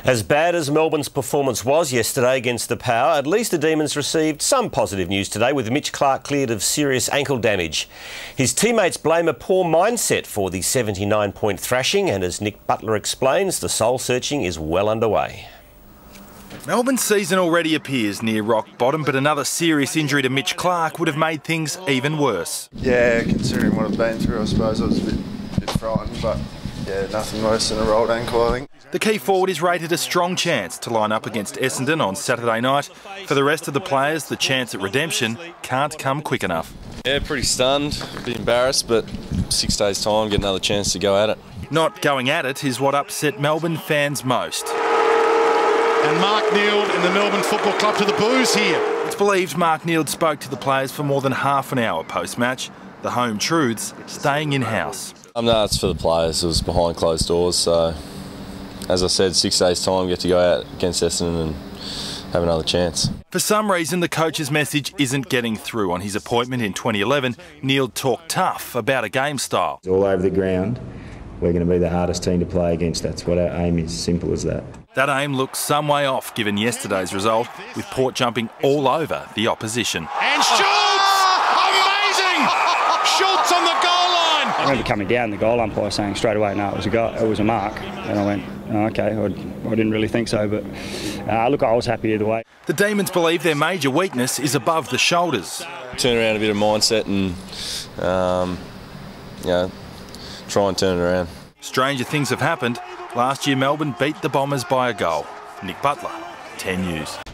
As bad as Melbourne's performance was yesterday against the Power, at least the Demons received some positive news today with Mitch Clark cleared of serious ankle damage. His teammates blame a poor mindset for the 79-point thrashing, and as Nick Butler explains, the soul searching is well underway. Melbourne's season already appears near rock bottom, but another serious injury to Mitch Clark would have made things even worse. Yeah, considering what I've been through, I suppose I was a bit frightened, but yeah, nothing worse than a rolled ankle, I think. The key forward is rated a strong chance to line up against Essendon on Saturday night. For the rest of the players, the chance at redemption can't come quick enough. Yeah, pretty stunned, a bit embarrassed, but 6 days' time, get another chance to go at it. Not going at it is what upset Melbourne fans most. And Mark Neild in the Melbourne Football Club to the boos here. It's believed Mark Neild spoke to the players for more than half an hour post-match. The home truths staying in-house. No, it's for the players. It was behind closed doors, so as I said, 6 days' time, get to go out against Essendon and have another chance. For some reason, the coach's message isn't getting through. On his appointment in 2011, Neild talked tough about a game style. All over the ground, we're going to be the hardest team to play against. That's what our aim is, simple as that. That aim looks some way off given yesterday's result, with Port jumping all over the opposition. And Schultz! Amazing! Schultz on the goal line! I remember coming down, the goal umpire saying straight away, no, it was a goal, it was a mark. And I went, oh, okay, I didn't really think so, but look, I was happy either way. The Demons believe their major weakness is above the shoulders. Turn around a bit of mindset and, try and turn it around. Stranger things have happened. Last year, Melbourne beat the Bombers by a goal. Nick Butler, 10 News.